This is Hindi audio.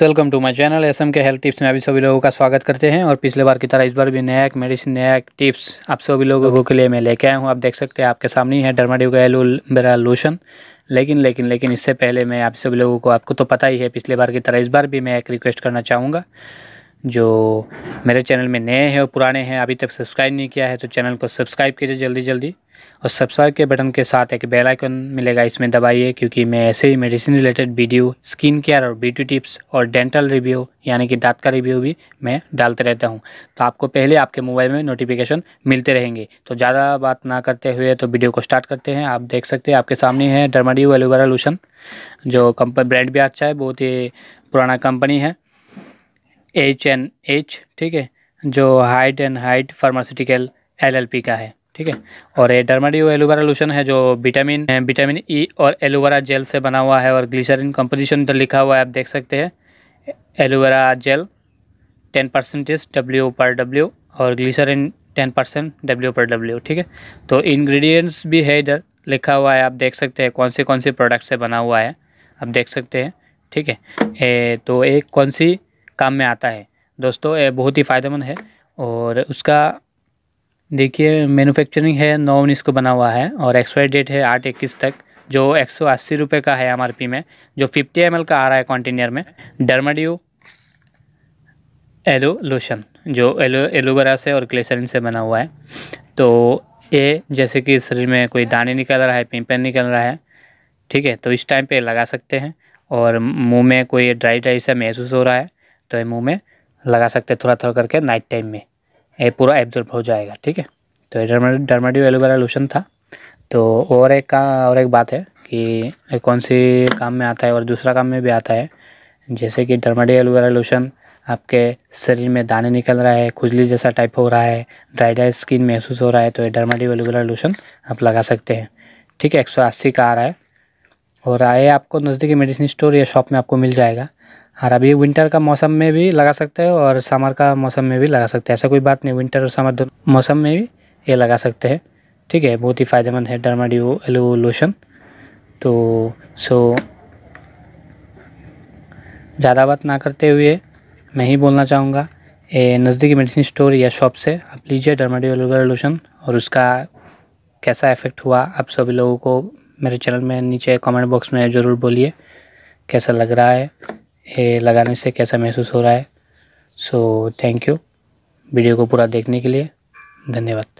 Welcome to my channel SM के हेल्थ टिप्स में अभी सभी लोगों का स्वागत करते हैं। और पिछले बार की तरह इस बार भी नया एक मेडिसिन नया एक टिप्स आप सभी लोगों के लिए मैं लेके आया हूँ। आप देख सकते हैं आपके सामने ही है डर्माड्यू का एलोवेरा लोशन। लेकिन इससे पहले मैं आप सभी लोगों को आपको तो पता ही है पिछले बार की तरह इस बार भी मैं एक रिक्वेस्ट करना चाहूँगा। जो मेरे चैनल में नए हैं और पुराने हैं अभी तक सब्सक्राइब नहीं किया है तो चैनल को सब्सक्राइब कीजिए जल्दी और सब्सक्राइब के बटन के साथ एक बेल आइकन मिलेगा, इसमें दबाइए, क्योंकि मैं ऐसे ही medicine related video, skin care और ब्यूटी टिप्स और डेंटल रिव्यू यानी कि दांत का रिव्यू भी मैं डालते रहता हूं। तो आपको पहले आपके मोबाइल में नोटिफिकेशन मिलते रहेंगे। तो ज़्यादा बात ना करते हुए तो वीडियो को स्टार्ट करते हैं। आप देख सकते हैं आपके सामने है डर्माड्यू एलोवेरा लोशन, जो ब्रांड भी अच्छा है, बहुत ही पुराना कंपनी है, H&H, ठीक है, जो height and height pharmaceutical LLP का है, ठीक है। और ये डर्माड्यू एलोवेरा लोशन है जो विटामिन ई और एलोवेरा जेल से बना हुआ है और ग्लिसरीन कंपोजिशन इधर लिखा हुआ है, आप देख सकते हैं। एलोवेरा जेल 10% W/W और ग्लिसरीन 10% W/W, ठीक है। तो इंग्रेडिएंट्स भी है इधर लिखा हुआ है, आप देख सकते हैं कौन से प्रोडक्ट से बना हुआ है, आप देख सकते हैं, ठीक है। तो एक कौन सी काम में आता है दोस्तों, ये बहुत ही फ़ायदेमंद है। और उसका देखिए मैन्युफैक्चरिंग है 9/19 को बना हुआ है और एक्सपायरी डेट है 8/21 तक, जो 180 रुपये का है MRP में, जो 50 ml का आ रहा है कंटेनर में। डर्माड्यू एलो लोशन जो एलोवेरा से और ग्लिसरीन से बना हुआ है। तो ये जैसे कि शरीर में कोई दाने निकल रहा है, पिंपल निकल रहा है, ठीक है, तो इस टाइम पे लगा सकते हैं। और मुंह में कोई ड्राई सा महसूस हो रहा है तो ये मुंह में लगा सकते हैं थोड़ा करके नाइट टाइम में, ये पूरा एब्जॉर्ब हो जाएगा, ठीक है। तो ये डर्माड्यू एलोवेरा लोशन था। तो और एक बात है कि ये कौन सी काम में आता है और दूसरा काम में भी आता है। जैसे कि डर्माड्यू एलोवेरा लोशन आपके शरीर में दाने निकल रहा है, खुजली जैसा टाइप हो रहा है, ड्राई स्किन महसूस हो रहा है, तो ये डर्माड्यू एलोवेरा लोशन आप लगा सकते हैं, ठीक है। 180 का आ रहा है और आए आपको नज़दीकी मेडिसिन स्टोर या शॉप में आपको मिल जाएगा। और अभी विंटर का मौसम में भी लगा सकते हैं और समर का मौसम में भी लगा सकते हैं, ऐसा कोई बात नहीं, विंटर और समर मौसम में भी ये लगा सकते हैं, ठीक है। बहुत ही फ़ायदेमंद है डर्माड्यू एलो लोशन। तो ज़्यादा बात ना करते हुए मैं ही बोलना चाहूँगा, ये नज़दीकी मेडिसिन स्टोर या शॉप से आप लीजिए डर्माड्यू एलोवेरा लोशन। और उसका कैसा इफ़ेक्ट हुआ आप सभी लोगों को मेरे चैनल में नीचे कमेंट बॉक्स में ज़रूर बोलिए, कैसा लग रहा है, ये लगाने से कैसा महसूस हो रहा है। सो थैंक यू वीडियो को पूरा देखने के लिए, धन्यवाद।